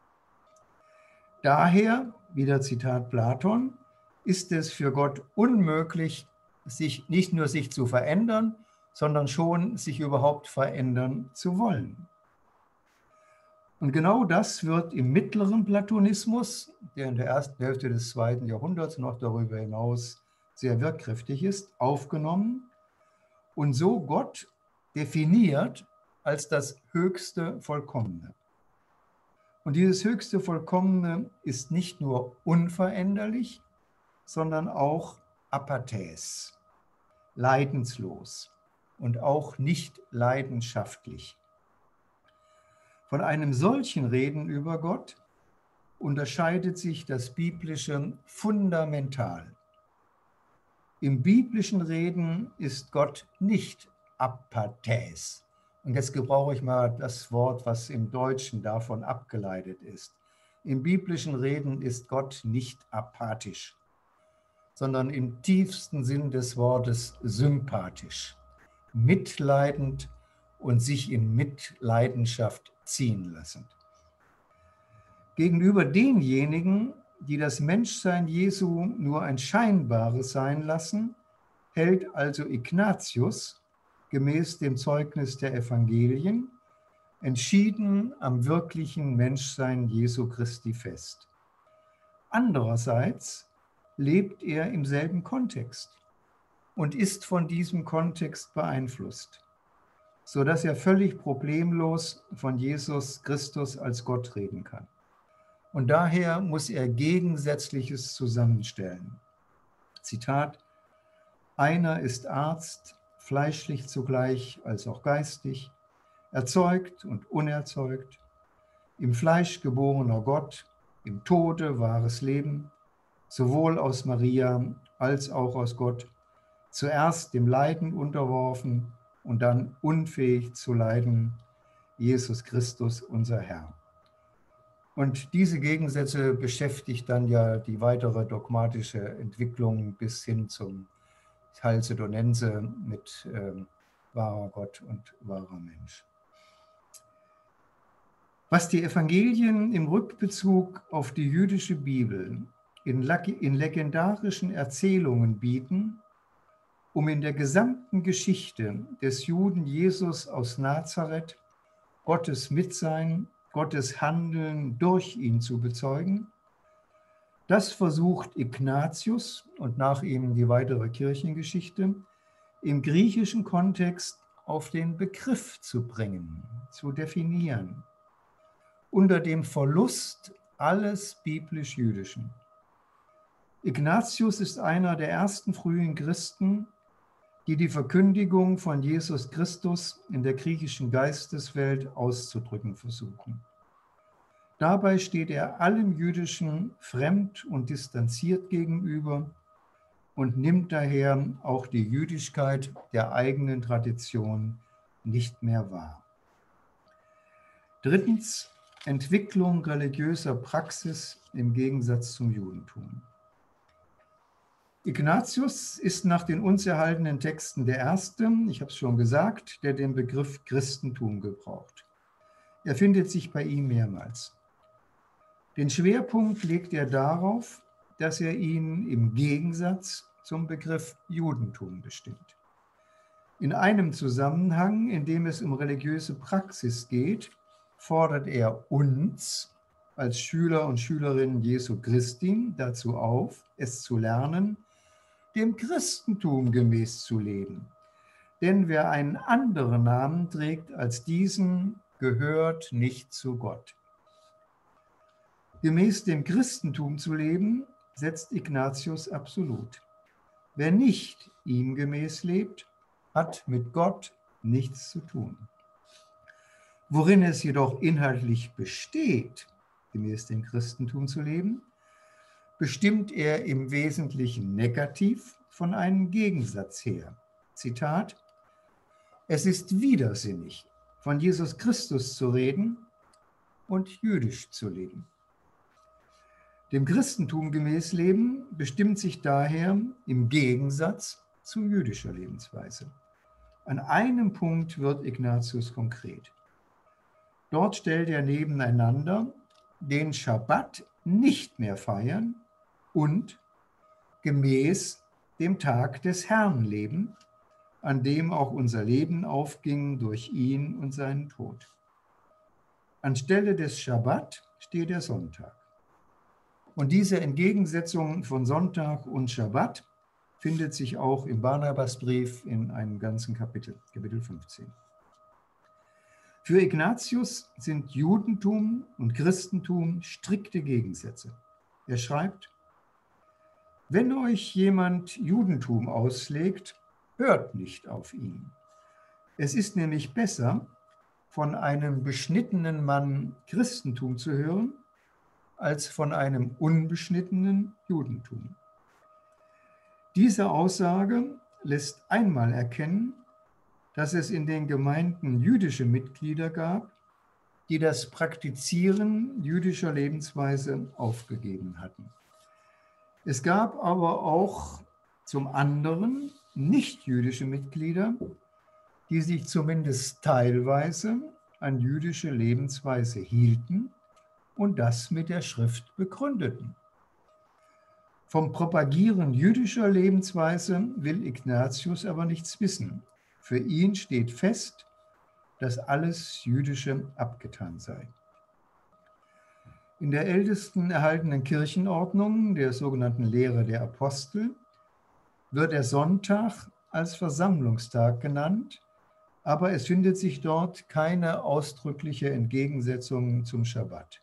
[SPEAKER 2] Daher, wieder Zitat Platon, ist es für Gott unmöglich, sich nicht nur sich zu verändern, sondern schon sich überhaupt verändern zu wollen. Und genau das wird im mittleren Platonismus, der in der ersten Hälfte des 2. Jahrhunderts und noch darüber hinaus sehr wirkkräftig ist, aufgenommen und so Gott definiert als das höchste Vollkommene. Und dieses höchste Vollkommene ist nicht nur unveränderlich, sondern auch apathäs, leidenslos und auch nicht leidenschaftlich. Von einem solchen Reden über Gott unterscheidet sich das Biblische fundamental. Im biblischen Reden ist Gott nicht apathäs. Und jetzt gebrauche ich mal das Wort, was im Deutschen davon abgeleitet ist. Im biblischen Reden ist Gott nicht apathisch, sondern im tiefsten Sinn des Wortes sympathisch, mitleidend und sich in Mitleidenschaft ziehen lassend. Gegenüber denjenigen, die das Menschsein Jesu nur ein scheinbares sein lassen, hält also Ignatius gemäß dem Zeugnis der Evangelien entschieden am wirklichen Menschsein Jesu Christi fest. Andererseits lebt er im selben Kontext und ist von diesem Kontext beeinflusst, sodass er völlig problemlos von Jesus Christus als Gott reden kann. Und daher muss er Gegensätzliches zusammenstellen. Zitat: Einer ist Arzt, fleischlich zugleich als auch geistig, erzeugt und unerzeugt, im Fleisch geborener Gott, im Tode wahres Leben, sowohl aus Maria als auch aus Gott, zuerst dem Leiden unterworfen und dann unfähig zu leiden, Jesus Christus, unser Herr. Und diese Gegensätze beschäftigt dann ja die weitere dogmatische Entwicklung bis hin zum Chalcedonense mit wahrer Gott und wahrer Mensch. Was die Evangelien im Rückbezug auf die jüdische Bibel in legendarischen Erzählungen bieten, um in der gesamten Geschichte des Juden Jesus aus Nazareth Gottes Mitsein, Gottes Handeln durch ihn zu bezeugen, das versucht Ignatius und nach ihm die weitere Kirchengeschichte im griechischen Kontext auf den Begriff zu bringen, zu definieren, unter dem Verlust alles biblisch-jüdischen. Ignatius ist einer der ersten frühen Christen, die die Verkündigung von Jesus Christus in der griechischen Geisteswelt auszudrücken versuchen. Dabei steht er allem Jüdischen fremd und distanziert gegenüber und nimmt daher auch die Jüdischkeit der eigenen Tradition nicht mehr wahr. Drittens, Entwicklung religiöser Praxis im Gegensatz zum Judentum. Ignatius ist nach den uns erhaltenen Texten der Erste, ich habe es schon gesagt, der den Begriff Christentum gebraucht. Er findet sich bei ihm mehrmals. Den Schwerpunkt legt er darauf, dass er ihn im Gegensatz zum Begriff Judentum bestimmt. In einem Zusammenhang, in dem es um religiöse Praxis geht, fordert er uns als Schüler und Schülerinnen Jesu Christi dazu auf, es zu lernen, dem Christentum gemäß zu leben. Denn wer einen anderen Namen trägt als diesen, gehört nicht zu Gott. Gemäß dem Christentum zu leben, setzt Ignatius absolut. Wer nicht ihm gemäß lebt, hat mit Gott nichts zu tun. Worin es jedoch inhaltlich besteht, gemäß dem Christentum zu leben, bestimmt er im Wesentlichen negativ von einem Gegensatz her. Zitat: Es ist widersinnig, von Jesus Christus zu reden und jüdisch zu leben. Dem Christentum gemäß leben bestimmt sich daher im Gegensatz zu jüdischer Lebensweise. An einem Punkt wird Ignatius konkret. Dort stellt er nebeneinander den Schabbat nicht mehr feiern und gemäß dem Tag des Herrn leben, an dem auch unser Leben aufging durch ihn und seinen Tod. Anstelle des Schabbat steht der Sonntag. Und diese Entgegensetzung von Sonntag und Schabbat findet sich auch im Barnabasbrief in einem ganzen Kapitel, Kapitel 15. Für Ignatius sind Judentum und Christentum strikte Gegensätze. Er schreibt: Wenn euch jemand Judentum auslegt, hört nicht auf ihn. Es ist nämlich besser, von einem beschnittenen Mann Christentum zu hören, als von einem unbeschnittenen Judentum. Diese Aussage lässt einmal erkennen, dass es in den Gemeinden jüdische Mitglieder gab, die das Praktizieren jüdischer Lebensweise aufgegeben hatten. Es gab aber auch zum anderen nicht-jüdische Mitglieder, die sich zumindest teilweise an jüdische Lebensweise hielten und das mit der Schrift begründeten. Vom Propagieren jüdischer Lebensweise will Ignatius aber nichts wissen. Für ihn steht fest, dass alles Jüdische abgetan sei. In der ältesten erhaltenen Kirchenordnung, der sogenannten Lehre der Apostel, wird der Sonntag als Versammlungstag genannt, aber es findet sich dort keine ausdrückliche Entgegensetzung zum Schabbat.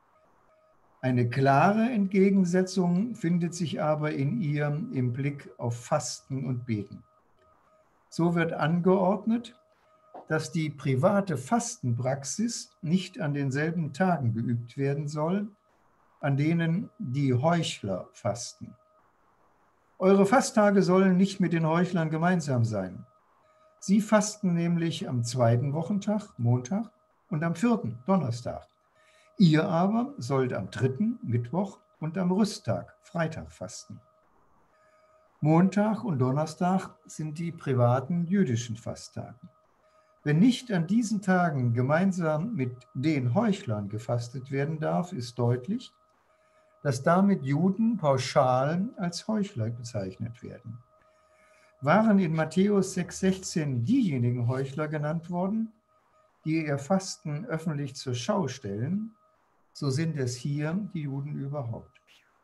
[SPEAKER 2] Eine klare Entgegensetzung findet sich aber in ihr im Blick auf Fasten und Beten. So wird angeordnet, dass die private Fastenpraxis nicht an denselben Tagen geübt werden soll, an denen die Heuchler fasten. Eure Fasttage sollen nicht mit den Heuchlern gemeinsam sein. Sie fasten nämlich am 2. Wochentag, Montag, und am 4., Donnerstag. Ihr aber sollt am 3., Mittwoch, und am Rüsttag, Freitag, fasten. Montag und Donnerstag sind die privaten jüdischen Fasttage. Wenn nicht an diesen Tagen gemeinsam mit den Heuchlern gefastet werden darf, ist deutlich, dass damit Juden pauschal als Heuchler bezeichnet werden. Waren in Matthäus 6,16 diejenigen Heuchler genannt worden, die ihr Fasten öffentlich zur Schau stellen, so sind es hier die Juden überhaupt.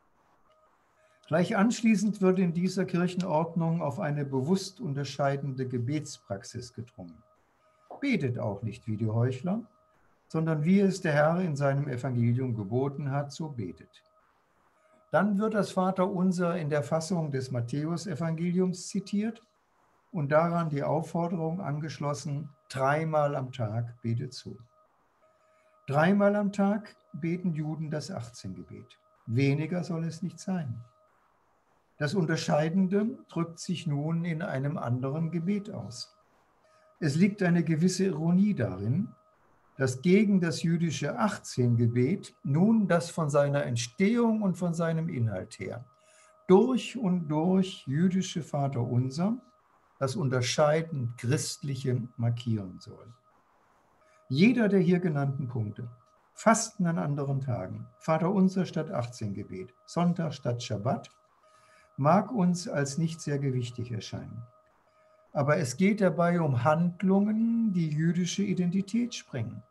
[SPEAKER 2] Gleich anschließend wird in dieser Kirchenordnung auf eine bewusst unterscheidende Gebetspraxis gedrungen. Betet auch nicht wie die Heuchler, sondern wie es der Herr in seinem Evangelium geboten hat, so betet. Dann wird das Vaterunser in der Fassung des Matthäus-Evangeliums zitiert und daran die Aufforderung angeschlossen, 3-mal am Tag betet zu. 3-mal am Tag beten Juden das 18-Gebet. Weniger soll es nicht sein. Das Unterscheidende drückt sich nun in einem anderen Gebet aus. Es liegt eine gewisse Ironie darin, dass gegen das jüdische 18-Gebet nun das von seiner Entstehung und von seinem Inhalt her durch und durch jüdische Vaterunser das unterscheidend Christliche markieren soll. Jeder der hier genannten Punkte, Fasten an anderen Tagen, Vaterunser statt 18-Gebet, Sonntag statt Schabbat, mag uns als nicht sehr gewichtig erscheinen. Aber es geht dabei um Handlungen, die jüdische Identität sprengen.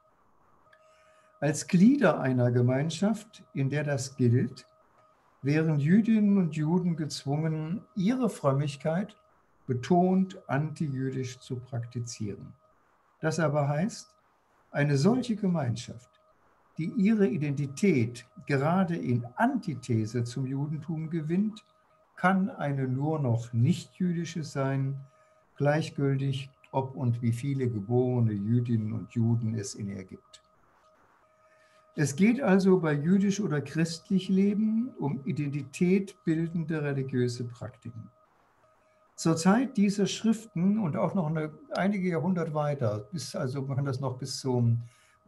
[SPEAKER 2] Als Glieder einer Gemeinschaft, in der das gilt, wären Jüdinnen und Juden gezwungen, ihre Frömmigkeit betont antijüdisch zu praktizieren. Das aber heißt, eine solche Gemeinschaft, die ihre Identität gerade in Antithese zum Judentum gewinnt, kann eine nur noch nicht-jüdische sein, gleichgültig, ob und wie viele geborene Jüdinnen und Juden es in ihr gibt. Es geht also bei jüdisch oder christlich Leben um identitätbildende religiöse Praktiken. Zur Zeit dieser Schriften und auch noch einige Jahrhundert weiter, man kann das noch bis vom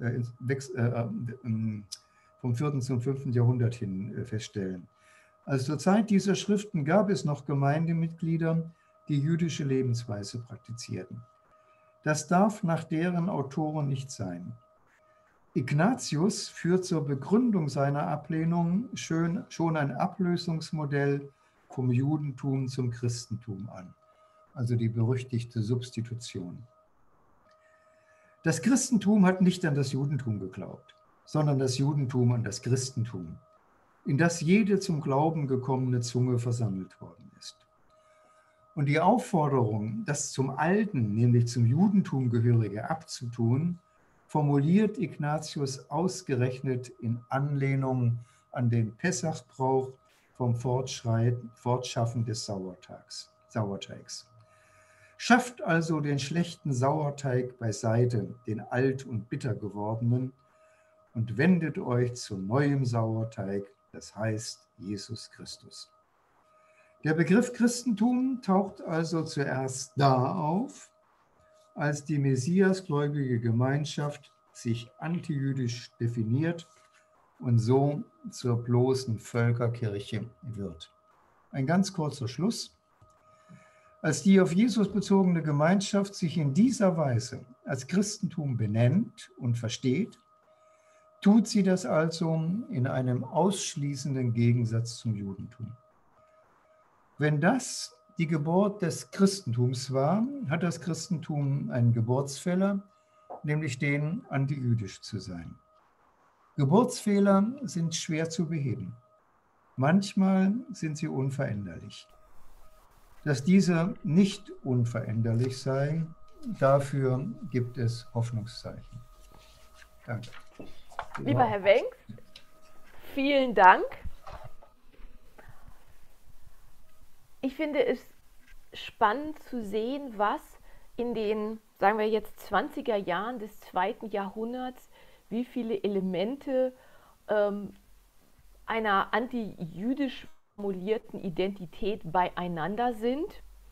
[SPEAKER 2] 4. zum 5. Jahrhundert hin feststellen. Also zur Zeit dieser Schriften gab es noch Gemeindemitglieder, die jüdische Lebensweise praktizierten. Das darf nach deren Autoren nicht sein. Ignatius führt zur Begründung seiner Ablehnung schon ein Ablösungsmodell vom Judentum zum Christentum an, also die berüchtigte Substitution. Das Christentum hat nicht an das Judentum geglaubt, sondern das Judentum an das Christentum, in das jede zum Glauben gekommene Zunge versammelt worden ist. Und die Aufforderung, das zum Alten, nämlich zum Judentum gehörige abzutun, formuliert Ignatius ausgerechnet in Anlehnung an den Pessachbrauch vom Fortschaffen des Sauerteigs. Schafft also den schlechten Sauerteig beiseite, den alt und bitter gewordenen, und wendet euch zu neuem Sauerteig, das heißt Jesus Christus. Der Begriff Christentum taucht also zuerst da auf, als die messiasgläubige Gemeinschaft sich antijüdisch definiert und so zur bloßen Völkerkirche wird. Ein ganz kurzer Schluss. Als die auf Jesus bezogene Gemeinschaft sich in dieser Weise als Christentum benennt und versteht, tut sie das also in einem ausschließenden Gegensatz zum Judentum. Wenn das die Geburt des Christentums war, hat das Christentum einen Geburtsfehler, nämlich den, antijüdisch zu sein. Geburtsfehler sind schwer zu beheben. Manchmal sind sie unveränderlich. Dass diese nicht unveränderlich seien, dafür gibt es Hoffnungszeichen. Danke.
[SPEAKER 1] Lieber Herr Wenk, vielen Dank. Ich finde es spannend zu sehen, was in den, sagen wir jetzt, 20er Jahren des 2. Jahrhunderts, wie viele Elemente einer antijüdisch formulierten Identität beieinander sind.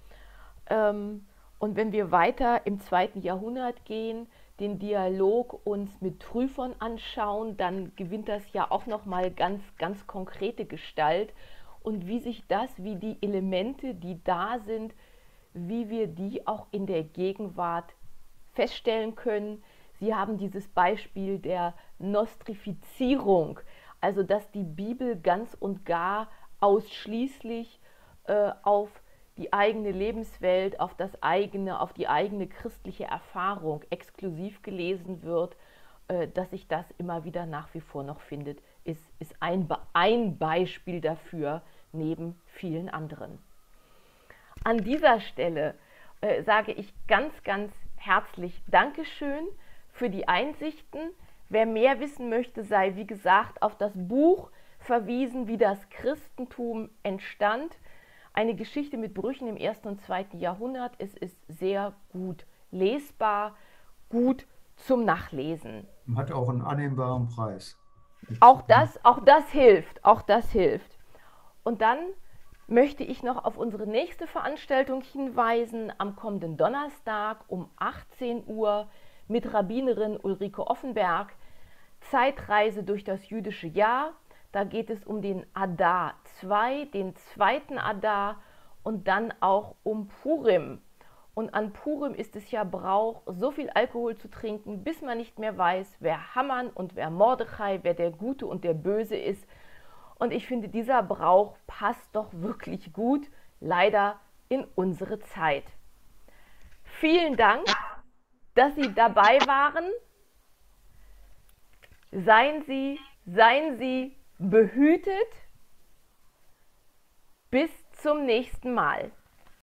[SPEAKER 1] Und wenn wir weiter im 2. Jahrhundert gehen, den Dialog uns mit Tryphon anschauen, dann gewinnt das ja auch nochmal ganz, ganz konkrete Gestalt. Und wie sich das, wie die Elemente, die da sind, wie wir die auch in der Gegenwart feststellen können. Sie haben dieses Beispiel der Nostrifizierung, also dass die Bibel ganz und gar ausschließlich auf die eigene Lebenswelt, auf die eigene christliche Erfahrung exklusiv gelesen wird, dass sich das immer wieder nach wie vor noch findet, ist ein Beispiel dafür, neben vielen anderen. An dieser Stelle sage ich ganz, ganz herzlich Dankeschön für die Einsichten. Wer mehr wissen möchte, sei, wie gesagt, auf das Buch verwiesen, wie das Christentum entstand. Eine Geschichte mit Brüchen im 1. und 2. Jahrhundert. Es ist sehr gut lesbar, gut zum Nachlesen.
[SPEAKER 2] Hat auch einen annehmbaren Preis.
[SPEAKER 1] Auch das hilft, auch das hilft. Und dann möchte ich noch auf unsere nächste Veranstaltung hinweisen, am kommenden Donnerstag um 18 Uhr mit Rabbinerin Ulrike Offenberg, Zeitreise durch das jüdische Jahr. Da geht es um den Adar II, den zweiten Adar und dann auch um Purim. Und an Purim ist es ja Brauch, so viel Alkohol zu trinken, bis man nicht mehr weiß, wer Haman und wer Mordechai, wer der Gute und der Böse ist. Und ich finde, dieser Brauch passt doch wirklich gut, leider in unsere Zeit. Vielen Dank, dass Sie dabei waren. Seien Sie behütet. Bis zum nächsten Mal.